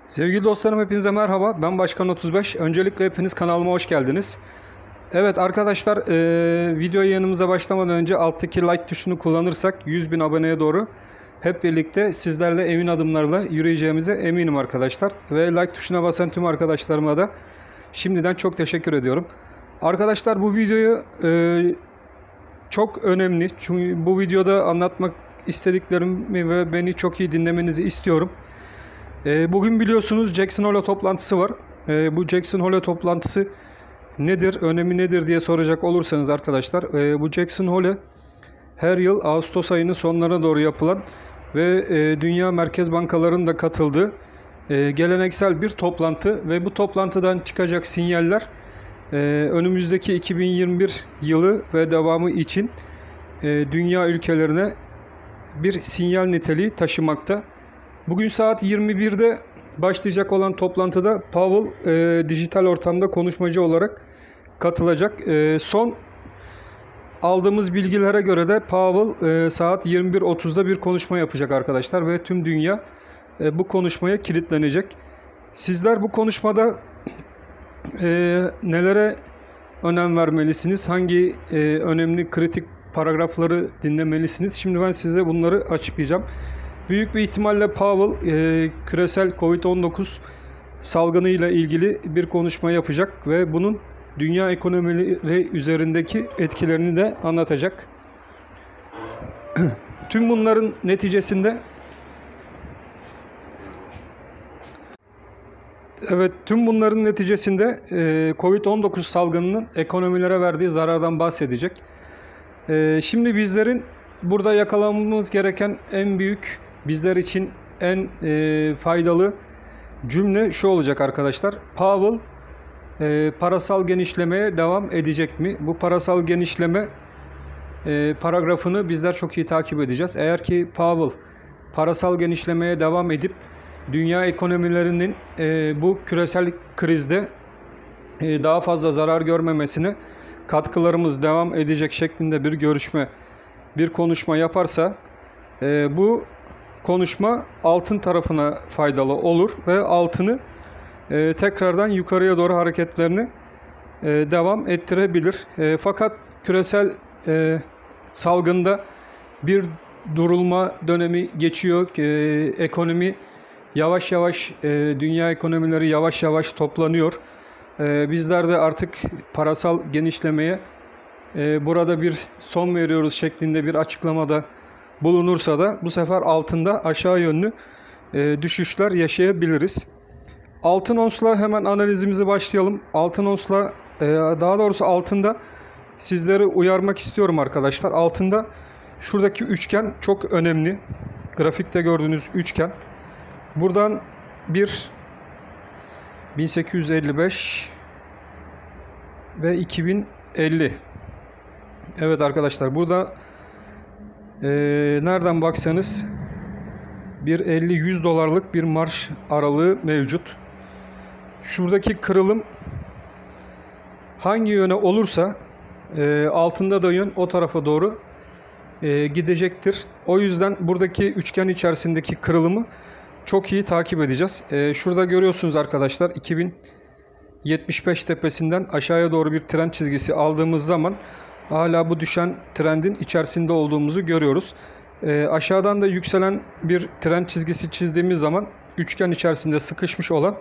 Sevgili dostlarım, hepinize merhaba. Ben Başkan 35. Öncelikle hepiniz kanalıma hoş geldiniz. Evet arkadaşlar, video yayınımıza başlamadan önce alttaki like tuşunu kullanırsak 100.000 aboneye doğru hep birlikte sizlerle emin adımlarla yürüyeceğimize eminim arkadaşlar. Ve like tuşuna basan tüm arkadaşlarıma da şimdiden çok teşekkür ediyorum. Arkadaşlar, bu videoyu çok önemli. Çünkü bu videoda anlatmak istediklerimi ve beni çok iyi dinlemenizi istiyorum. Bugün biliyorsunuz Jackson Hole toplantısı var. Bu Jackson Hole toplantısı nedir, önemi nedir diye soracak olursanız arkadaşlar, bu Jackson Hole her yıl Ağustos ayının sonlarına doğru yapılan ve dünya merkez bankalarının da katıldığı geleneksel bir toplantı ve bu toplantıdan çıkacak sinyaller önümüzdeki 2021 yılı ve devamı için dünya ülkelerine bir sinyal niteliği taşımakta. Bugün saat 21'de başlayacak olan toplantıda Powell dijital ortamda konuşmacı olarak katılacak. Son aldığımız bilgilere göre de Powell saat 21.30'da bir konuşma yapacak arkadaşlar ve tüm dünya bu konuşmaya kilitlenecek. Sizler bu konuşmada nelere önem vermelisiniz? Hangi önemli kritik paragrafları dinlemelisiniz? Şimdi ben size bunları açıklayacağım. Büyük bir ihtimalle Powell küresel Covid-19 salgınıyla ilgili bir konuşma yapacak ve bunun dünya ekonomileri üzerindeki etkilerini de anlatacak. Tüm bunların neticesinde Covid-19 salgınının ekonomilere verdiği zarardan bahsedecek. Şimdi bizlerin burada yakalamamız gereken en büyük, bizler için en faydalı cümle şu olacak arkadaşlar. Powell parasal genişlemeye devam edecek mi? Bu parasal genişleme paragrafını bizler çok iyi takip edeceğiz. Eğer ki Powell parasal genişlemeye devam edip dünya ekonomilerinin bu küresel krizde daha fazla zarar görmemesine katkılarımız devam edecek şeklinde bir konuşma yaparsa bu konuşma altın tarafına faydalı olur ve altını tekrardan yukarıya doğru hareketlerini devam ettirebilir. Fakat küresel salgında bir durulma dönemi geçiyor. Ekonomi yavaş yavaş, dünya ekonomileri yavaş yavaş toplanıyor. Bizler de artık parasal genişlemeye burada bir son veriyoruz şeklinde bir açıklamada bulunursa da bu sefer altında aşağı yönlü düşüşler yaşayabiliriz. Altın onsla hemen analizimizi başlayalım. Altın onsla, daha doğrusu altında sizleri uyarmak istiyorum arkadaşlar. Altında şuradaki üçgen çok önemli. Grafikte gördüğünüz üçgen. Buradan 1855 ve 2050. Evet arkadaşlar, burada nereden baksanız bir 50-100 dolarlık bir marj aralığı mevcut. Şuradaki kırılım hangi yöne olursa altında da yön o tarafa doğru gidecektir. O yüzden buradaki üçgen içerisindeki kırılımı çok iyi takip edeceğiz. Şurada görüyorsunuz arkadaşlar, 2075 tepesinden aşağıya doğru bir trend çizgisi aldığımız zaman hala bu düşen trendin içerisinde olduğumuzu görüyoruz. Aşağıdan da yükselen bir trend çizgisi çizdiğimiz zaman üçgen içerisinde sıkışmış olan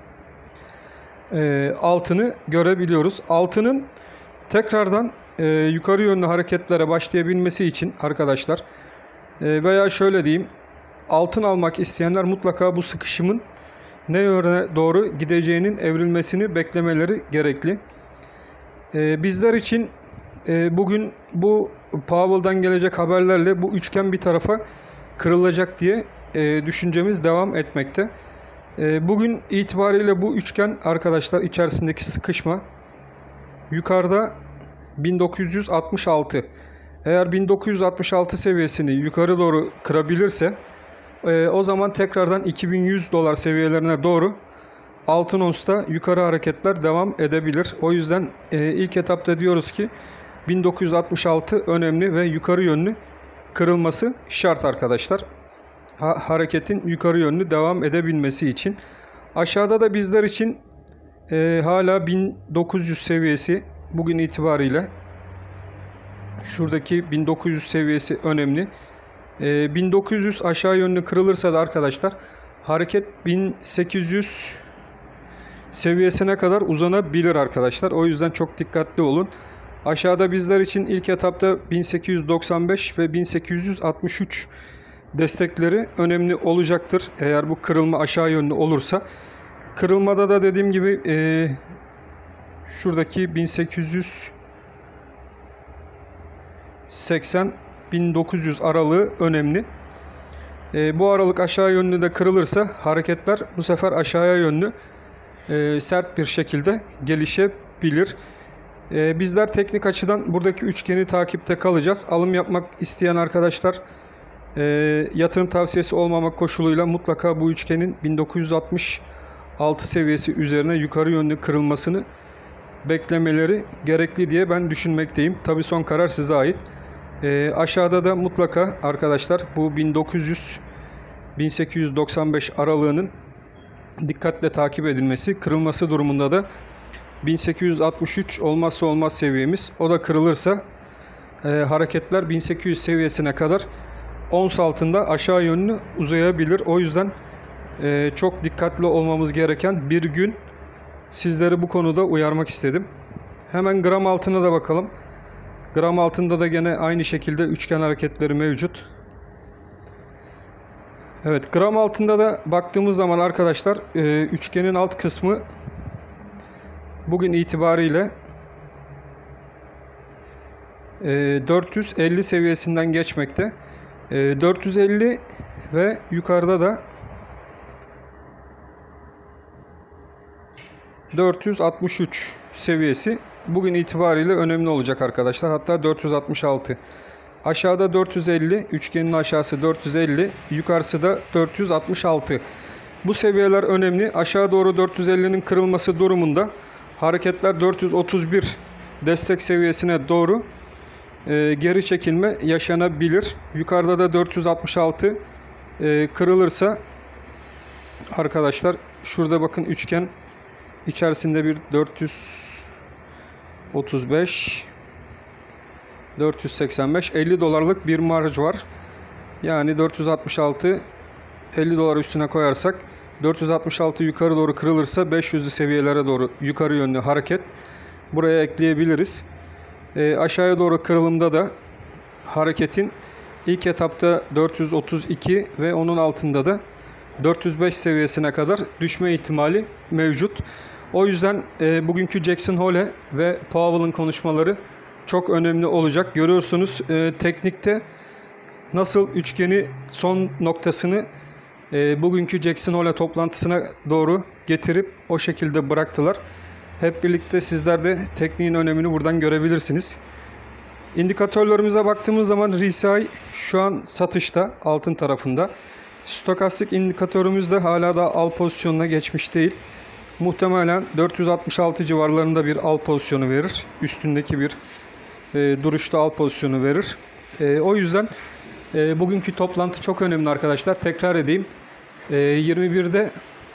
altını görebiliyoruz. Altının tekrardan yukarı yönlü hareketlere başlayabilmesi için arkadaşlar, veya şöyle diyeyim, altın almak isteyenler mutlaka bu sıkışımın ne yöne doğru gideceğinin evrilmesini beklemeleri gerekli. Bizler için bugün bu Powell'dan gelecek haberlerle bu üçgen bir tarafa kırılacak diye düşüncemiz devam etmekte. Bugün itibariyle bu üçgen arkadaşlar içerisindeki sıkışma yukarıda 1966. Eğer 1966 seviyesini yukarı doğru kırabilirse o zaman tekrardan 2100 dolar seviyelerine doğru altın onsta yukarı hareketler devam edebilir. O yüzden ilk etapta diyoruz ki 1966 önemli ve yukarı yönlü kırılması şart arkadaşlar. Hareketin yukarı yönlü devam edebilmesi için. Aşağıda da bizler için hala 1900 seviyesi bugün itibariyle. Şuradaki 1900 seviyesi önemli. 1900 aşağı yönlü kırılırsa da arkadaşlar hareket 1800 seviyesine kadar uzanabilir arkadaşlar. O yüzden çok dikkatli olun. Aşağıda bizler için ilk etapta 1895 ve 1863 destekleri önemli olacaktır. Eğer bu kırılma aşağı yönlü olursa. Kırılmada da dediğim gibi şuradaki 1880-1900 aralığı önemli. Bu aralık aşağı yönlü de kırılırsa hareketler bu sefer aşağıya yönlü sert bir şekilde gelişebilir. Bizler teknik açıdan buradaki üçgeni takipte kalacağız. Alım yapmak isteyen arkadaşlar yatırım tavsiyesi olmamak koşuluyla mutlaka bu üçgenin 1966 seviyesi üzerine yukarı yönlü kırılmasını beklemeleri gerekli diye ben düşünmekteyim. Tabi son karar size ait. Aşağıda da mutlaka arkadaşlar bu 1900-1895 aralığının dikkatle takip edilmesi, kırılması durumunda da 1863 olmazsa olmaz seviyemiz. O da kırılırsa hareketler 1800 seviyesine kadar ons altında aşağı yönlü uzayabilir. O yüzden çok dikkatli olmamız gereken bir gün, sizleri bu konuda uyarmak istedim. Hemen gram altına da bakalım. Gram altında da gene aynı şekilde üçgen hareketleri mevcut. Evet, gram altında da baktığımız zaman arkadaşlar üçgenin alt kısmı bugün itibariyle 450 seviyesinden geçmekte. 450 ve yukarıda da 463 seviyesi bugün itibariyle önemli olacak arkadaşlar. Hatta 466. Aşağıda 450, üçgenin aşağısı 450, yukarısı da 466. Bu seviyeler önemli. Aşağı doğru 450'nin kırılması durumunda hareketler 431 destek seviyesine doğru geri çekilme yaşanabilir. Yukarıda da 466 kırılırsa arkadaşlar şurada bakın üçgen içerisinde bir 435 485 50 dolarlık bir marj var. Yani 466 50 dolar üstüne koyarsak 466 yukarı doğru kırılırsa 500'lü seviyelere doğru yukarı yönlü hareket buraya ekleyebiliriz. Aşağıya doğru kırılımda da hareketin ilk etapta 432 ve onun altında da 405 seviyesine kadar düşme ihtimali mevcut. O yüzden bugünkü Jackson Hole ve Powell'ın konuşmaları çok önemli olacak. Görüyorsunuz teknikte nasıl üçgeni son noktasını bugünkü Jackson Hole toplantısına doğru getirip o şekilde bıraktılar. Hep birlikte sizler de tekniğin önemini buradan görebilirsiniz. İndikatörlerimize baktığımız zaman RSI şu an satışta, altın tarafında. Stokastik indikatörümüz de hala da al pozisyonuna geçmiş değil. Muhtemelen 466 civarlarında bir al pozisyonu verir. Üstündeki bir duruşta al pozisyonu verir. O yüzden bugünkü toplantı çok önemli arkadaşlar. Tekrar edeyim. 21'de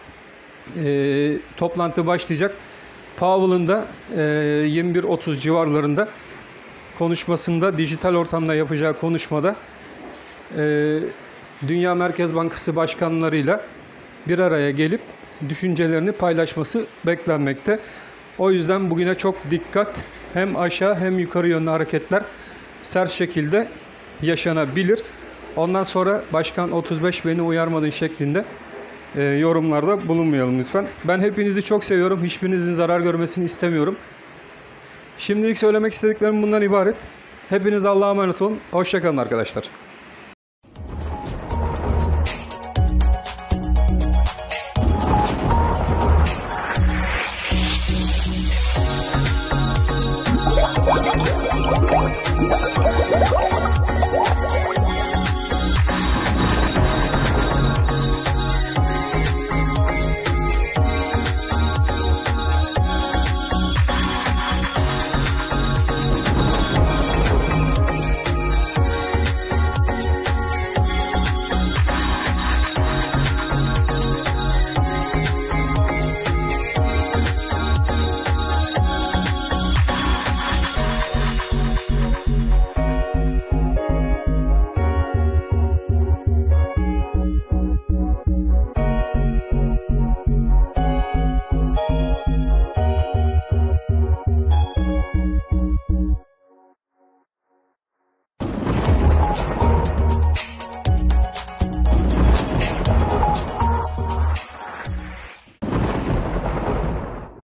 toplantı başlayacak. Powell'ın da 21.30 civarlarında konuşmasında, dijital ortamda yapacağı konuşmada Dünya Merkez Bankası başkanlarıyla bir araya gelip düşüncelerini paylaşması beklenmekte. O yüzden bugüne çok dikkat. Hem aşağı hem yukarı yönlü hareketler sert şekilde yaşanabilir. Ondan sonra başkan 35 beni uyarmadın şeklinde yorumlarda bulunmayalım lütfen. Ben hepinizi çok seviyorum. Hiçbirinizin zarar görmesini istemiyorum. Şimdilik söylemek istediklerim bundan ibaret. Hepiniz Allah'a emanet olun. Hoşça kalın arkadaşlar. Yeah.